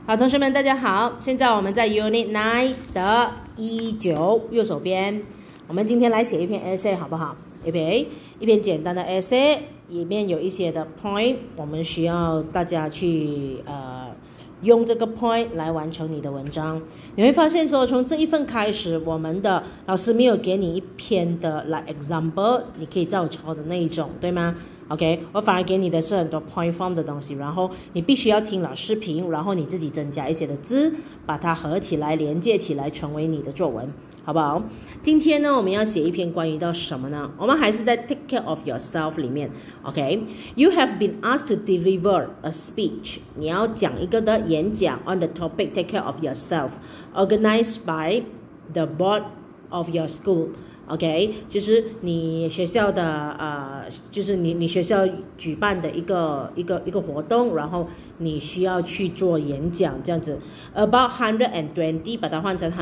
好，同学们，大家好。现在我们在 Unit 9的19右手边，我们今天来写一篇 essay 好不好？一篇简单的 essay， 里面有一些的 point， 我们需要大家去用这个 point 来完成你的文章。你会发现说，从这一份开始，我们的老师没有给你一篇的 like example， 你可以照抄的那一种，对吗？OK， 我反而给你的是很多 point form 的东西，然后你必须要听老师评，然后你自己增加一些的字，把它合起来、连接起来，成为你的作文，好不好？今天呢，我们要写一篇关于到什么呢？我们还是在 Take Care of Yourself 里面 ，OK？You have been asked to deliver a speech， 你要讲一个的演讲 on the topic Take Care of Yourself， organized by the board of your school。OK， 就是你学校的就是你学校举办的一个活动，然后你需要去做演讲这样子。About 120， 把它换成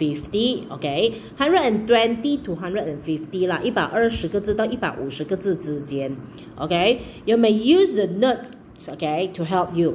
150，OK，120 to 150啦，120个字到150个字之间。OK，you may use the notes，OK， to help you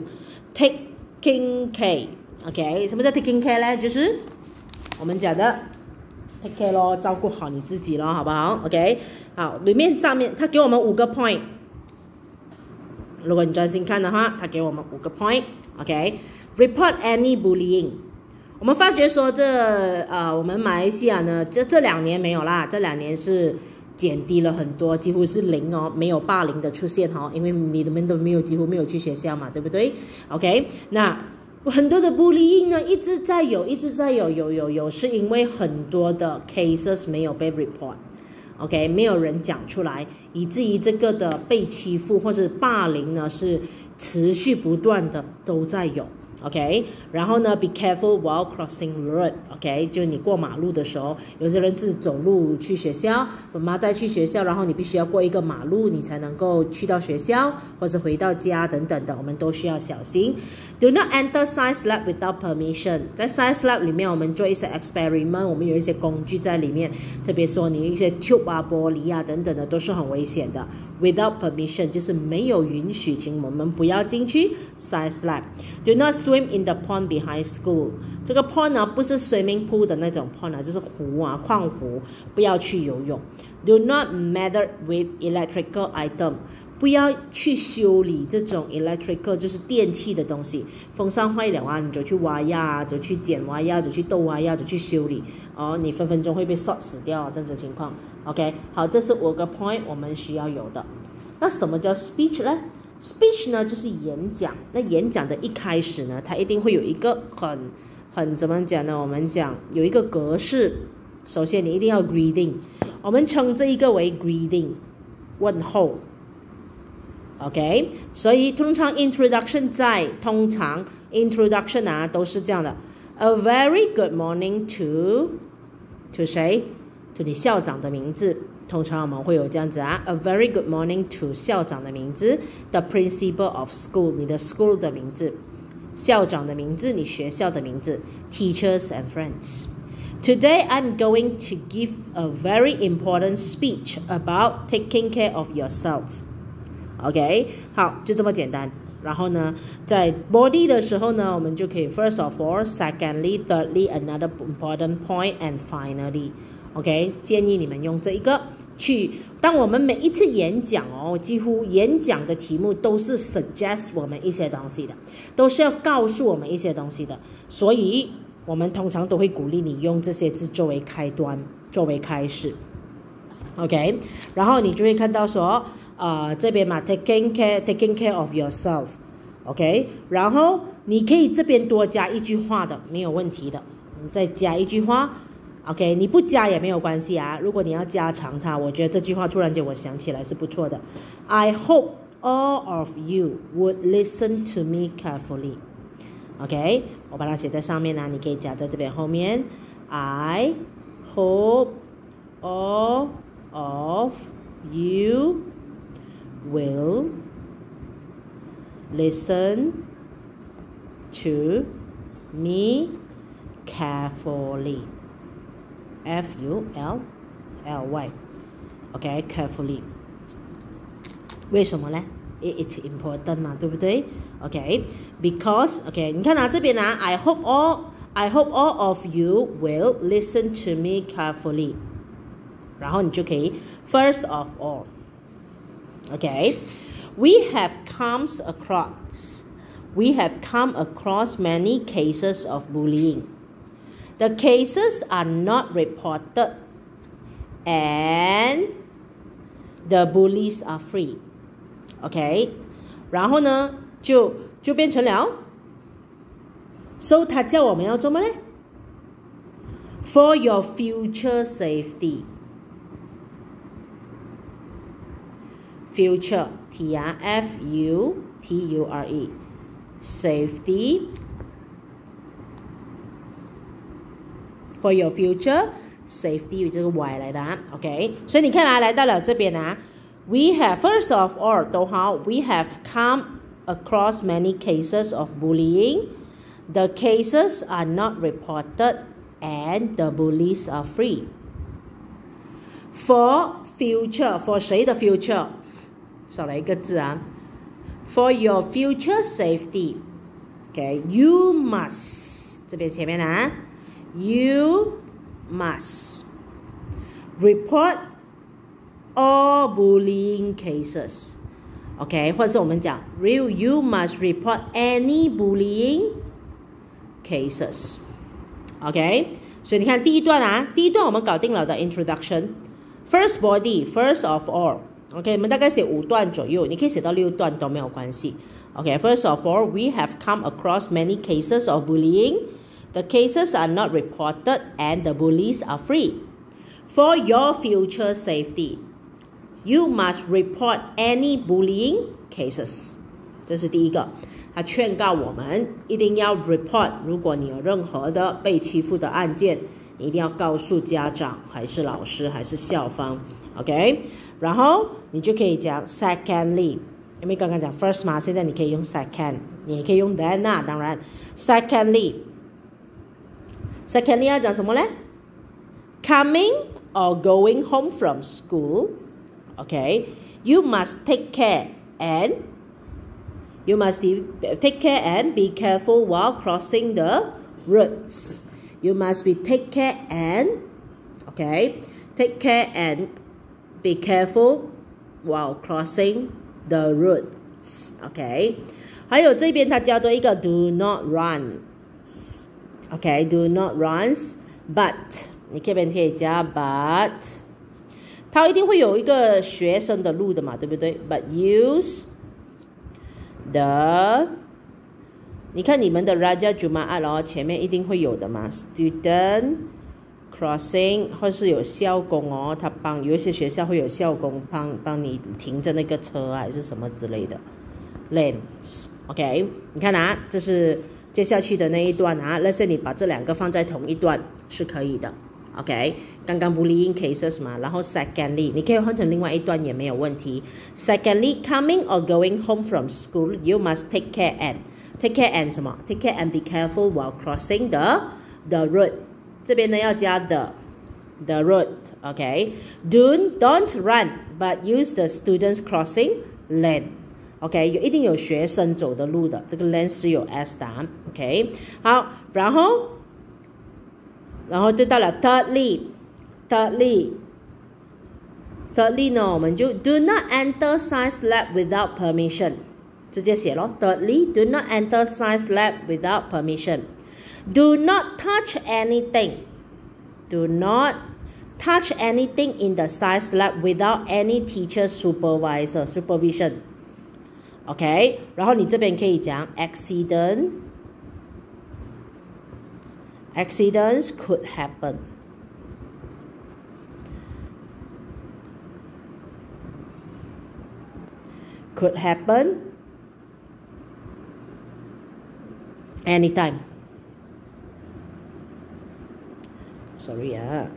taking care。OK， 什么叫 taking care 呢？就是我们讲的。take care 咯，照顾好你自己咯，好不好 ？OK， 好，里面上面他给我们5个 point， 如果你专心看的话，他给我们5个 point。OK，report any bullying。我们发觉说我们马来西亚呢，这2年没有啦，这2年是减低了很多，几乎是0哦，没有霸凌的出现哦，因为你们都几乎没有去学校嘛，对不对 ？OK， 那。很多的 bullying 呢，一直在有，是因为很多的 cases 没有被 report，OK， 没有人讲出来，以至于这个的被欺负或是霸凌呢是持续不断的都在有。OK， 然后呢 ，be careful while crossing road。OK， 就你过马路的时候，有些人是走路去学校，妈妈再去学校，然后你必须要过一个马路，你才能够去到学校或是回到家等等的，我们都需要小心。Do not enter science lab without permission。在 science lab 里面，我们做一些 experiment， 我们有一些工具在里面，特别说你一些 tube 啊、玻璃啊等等的都是很危险的。Without permission 就是没有允许，请我们不要进去 science lab。Do not swim in the pond behind school。这个 pond 呢不是 swimming pool 的那种 pond 啊，就是湖啊、矿湖，不要去游泳。Do not meddle with electrical item。不要去修理这种 electrical 就是电器的东西，风扇坏了啊，你就去挖呀，就去剪挖呀，就去斗挖呀，就去修理哦，你分分钟会被 short 死掉这样子情况。OK， 好，这是5个 point 我们需要有的。那什么叫 speech 呢？ speech 呢就是演讲。那演讲的一开始呢，它一定会有一个很怎么讲呢？我们讲有一个格式。首先你一定要 greeting， 我们称这一个为 greeting 问候。OK， 所以通常 introduction 啊都是这样的 ，A very good morning to 谁 ？to 你校长的名字。通常我们会有这样子啊 ，A very good morning to 校长的名字 ，the principal of school 你的 school 的名字，校长的名字，你学校的名字 ，teachers and friends。Today I'm going to give a very important speech about taking care of yourself。OK， 好，就这么简单。然后呢，在 body 的时候呢，我们就可以 first of all, secondly, thirdly, another important point, and finally. OK， 建议你们用这一个去。当我们每一次演讲哦，几乎演讲的题目都是 suggest 我们一些东西的，都是要告诉我们一些东西的。所以，我们通常都会鼓励你用这些字作为开端，作为开始。OK， 然后你就会看到说。这边嘛 taking care of yourself，OK， 然后你可以这边多加一句话的，没有问题的，你再加一句话 ，OK， 你不加也没有关系啊。如果你要加长它，我觉得这句话突然间我想起来是不错的。I hope all of you would listen to me carefully，OK， 我把它写在上面呢，你可以加在这边后面。I hope all of you will listen to me carefully. F-U-L-L-Y. Okay, carefully. 为什么呢？It's important 嘛，对不对 Okay, because okay， 你看这边I hope all of you will listen to me carefully. 然后你就可以 first of all. Okay, we have come across many cases of bullying. The cases are not reported, and the bullies are free. Okay, 然后呢就变成了 ，so 他叫我们要做什么呢 ？For your future safety. Future, T-R-F-U-T-U-R-E, safety. For your future safety 这个 Y 来的，OK， 所以你看来到了这边we have first of all 逗号 we have come across many cases of bullying. The cases are not reported, and the bullies are free. For future, for 谁的 future？ 少了一个字For your future safety, okay, you must 这边前面you must report all bullying cases. Okay, 或者是我们讲 you must report any bullying cases. Okay, 所以你看第一段我们搞定了的 introduction. First body, first of all. Okay, 你们大概写5段左右，你可以写到6段都没有关系。Okay, first of all, we have come across many cases of bullying. The cases are not reported, and the bullies are free. For your future safety, you must report any bullying cases. 这是第一个，他劝告我们一定要 report。如果你有任何的被欺负的案件，你一定要告诉家长，还是老师，还是校方。OK， 然后你就可以讲 secondly， 因为刚刚讲 first 嘛，现在你可以用 second， 你也可以用 then 当然 secondly 要讲什么呢 ？Coming or going home from school, okay, you must take care and be careful while crossing the roads. You must take care and be careful while crossing the roads. Okay, 还有这边他教的一个 do not run. Okay, do not runs, but 你这边可以加 but， 它一定会有一个学生的路的嘛，对不对 ？But use the， 你看你们的 Raja Jumaat 前面一定会有的嘛 ，student crossing 或是有校工他有一些学校会有校工帮你停着那个车还是什么之类的 lanes。OK， 你看这是接下去的那一段let's say 你把这两个放在同一段是可以的。OK， 刚刚 bullying cases 嘛，然后 secondly 你可以换成另外一段也没有问题。Secondly, coming or going home from school, you must take care and 什么 ？Take care and be careful while crossing the road。这边呢要加 the road。OK， don't run, but use the students crossing lane。OK， 一定有学生走的路的，这个 lane 是有 s 的。OK， 好，然后就到了 thirdly 呢，我们就 do not enter science lab without permission， 直接写咯。Thirdly, do not enter science lab without permission. Do not touch anything. Do not touch anything in the science lab without any teacher supervision. OK， 然后你这边可以讲 accidents could happen. Could happen anytime. Sorry,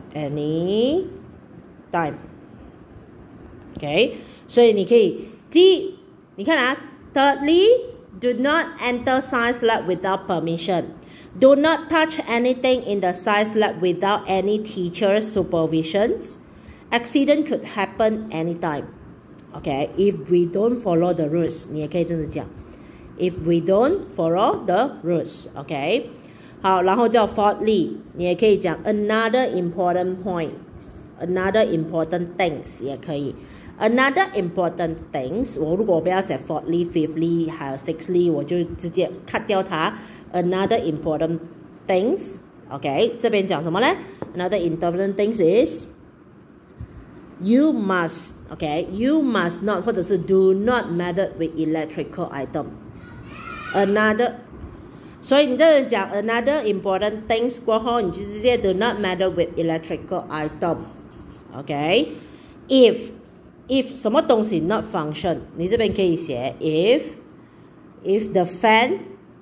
anytime. OK， 所以你可以你看thirdly, do not enter science lab without permission. Do not touch anything in the science lab without any teacher supervision. Accident could happen anytime. Okay, if we don't follow the rules, 你也可以这样子讲。 if we don't follow the rules. OK， 好，然后叫 fourthly， 你也可以讲 another important point，another important things 也可以。Another important things， 我如果不要写 fourthly, fifthly 还有 sixthly， 我就直接 cut 掉它。Another important things， OK， 这边讲什么呢？ Another important things is you must， OK， you must not 或者是 do not meddle with electrical item。Another， 所以你这里讲 another important things 过后，你就直接 do not meddle with electrical item。OK， if 什么东西 not function， 你这边可以写 if the fan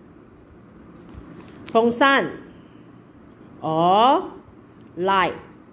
风扇 or light，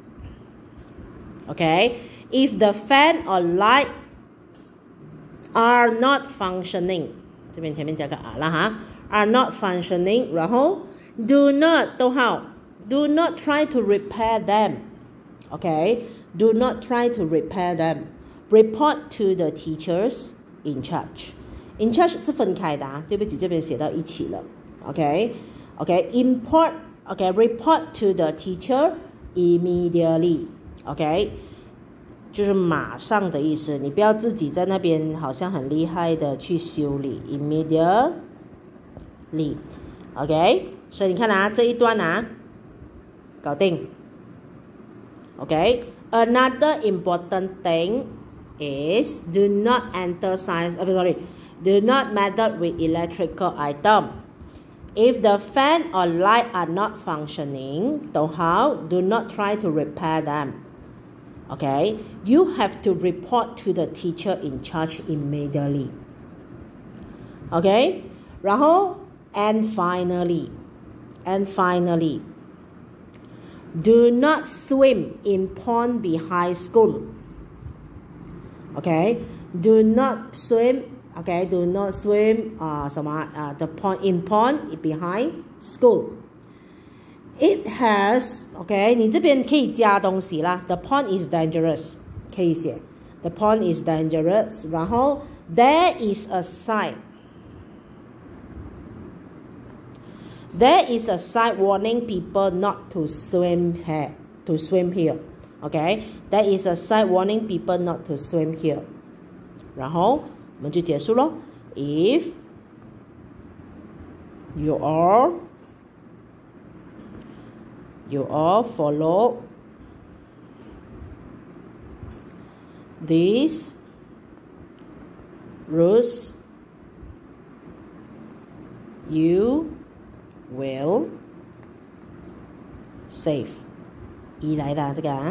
OK， if the fan or light are not functioning， 这边前面加个 are 啦哈 ，are not functioning， 然后 do not 逗号 do not try to repair them，OK，do not try to repair them。Report to the teachers in charge. In charge 是分开的啊，对不起，这边写到一起了。Report to the teacher immediately. OK， 就是马上的意思，你不要自己在那边好像很厉害的去修理。Immediately. OK， 所以你看啊，这一段啊，搞定。OK，another important thing。is do not do not meddle with electrical item. If the fan or light are not functioning, do not try to repair them. Okay, you have to report to the teacher in charge immediately. Okay, 然后 and finally, do not swim in pond behind school. Okay, do not swim. Okay, do not swim. The pond in pond behind school. It has. Okay， 你这边可以加东西啦。The pond is dangerous， 可以写。The pond is dangerous。然后 there is a sign. There is a sign warning people not to swim here. Okay, there is a sign warning people not to swim here. 然后我们就结束咯。If you all follow these rules, you will save. 来的这个啊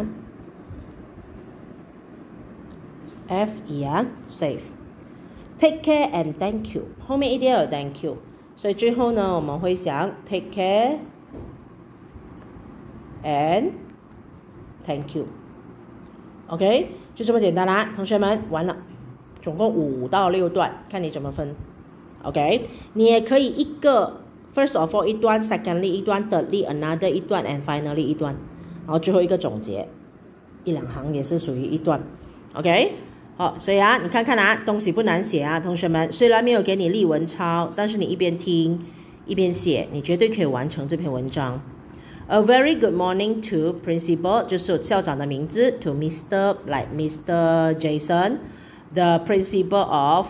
F 啊 save。 Take care and thank you， 后面一定要有 thank you， 所以最后呢我们会想 take care and thank you。 OK， 就这么简单啦，同学们完了，总共5到6段，看你怎么分。 OK， 你也可以一个 first of all 一段， secondly 一段， thirdly another 一段 and finally 一段，然后最后一个总结，1-2行也是属于一段。 OK， 好，所以啊你看看啊，东西不难写啊，同学们，虽然没有给你例文抄，但是你一边听一边写，你绝对可以完成这篇文章。 A very good morning to principal， 就是校长的名字， to Mr. Jason， the principal of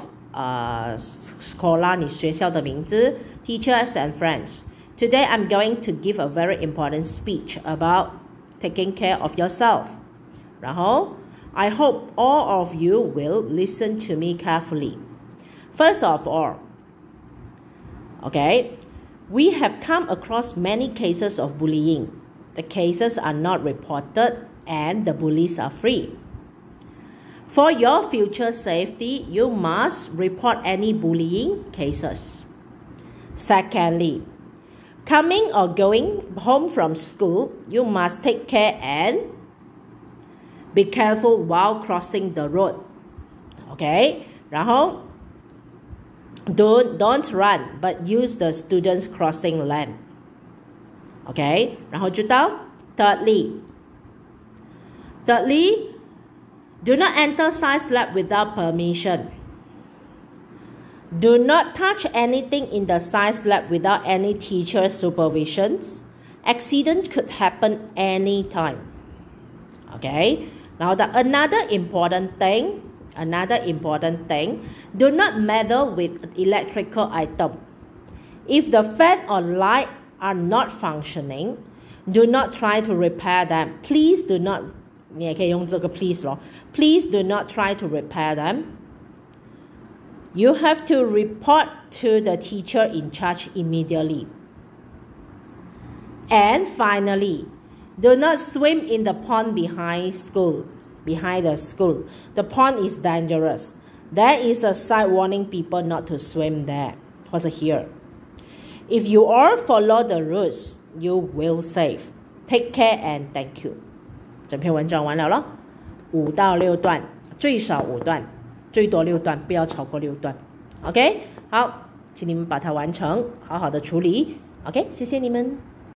你学校的名字， teachers and friends. Today I'm going to give a very important speech about taking care of yourself. 然后 I hope all of you will listen to me carefully. First of all, okay, we have come across many cases of bullying. The cases are not reported and the bullies are free. For your future safety, you must report any bullying cases. Secondly, coming or going home from school, you must take care and be careful while crossing the road. Okay, 然后 don't run, but use the students crossing lane. Okay, 然后就到 thirdly, do not enter science lab without permission. Do not touch anything in the science lab without any teacher supervision. Accident could happen anytime. Okay. Now another important thing, do not meddle with electrical item. If the fan or light are not functioning, do not try to repair them. Please do not, 你也可以用这个 please 咯. Please do not try to repair them. You have to report to the teacher in charge immediately. And finally, do not swim in the pond behind the school. The pond is dangerous. There is a sign warning people not to swim there. What's here? If you all follow the rules, you will save. Take care and thank you. 整篇文章完了咯，5到6段，最少5段，最多6段，不要超过6段。OK， 好，请你们把它完成，好好的处理。OK， 谢谢你们。